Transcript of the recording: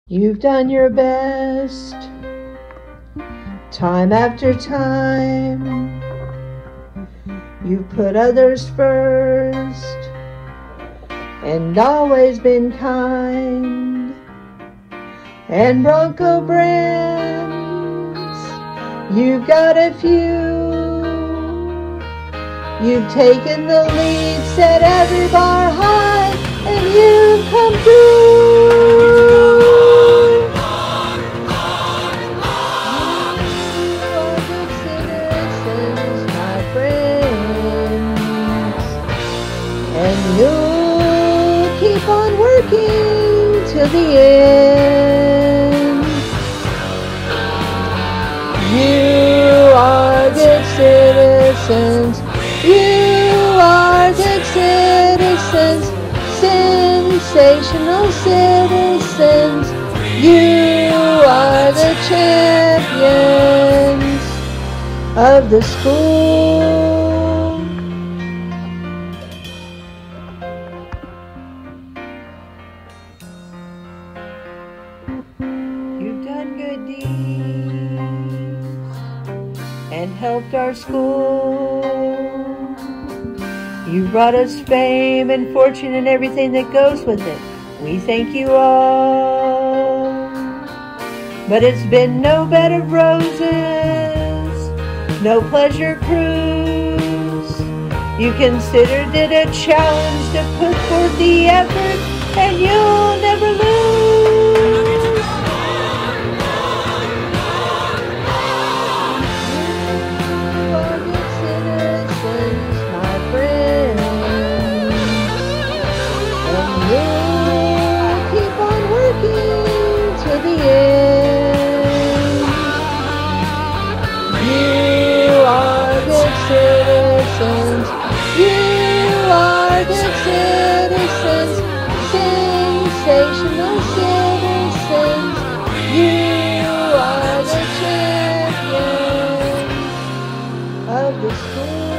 You've done your best, time after time. You've put others first and always been kind. And Bronco brands, you've got a few. You've taken the lead, set every bar high, and you've come through. And you'll keep on working till the end. You are good citizens. You are good citizens. Sensational citizens. You are the champions of the school. You've done good deeds and helped our school. You brought us fame and fortune and everything that goes with it. We thank you all. But it's been no bed of roses, no pleasure cruise. You considered it a challenge to put forth the effort, and you'll never lose. Citizens, you are good citizens, sensational citizens, you are the champions of the school.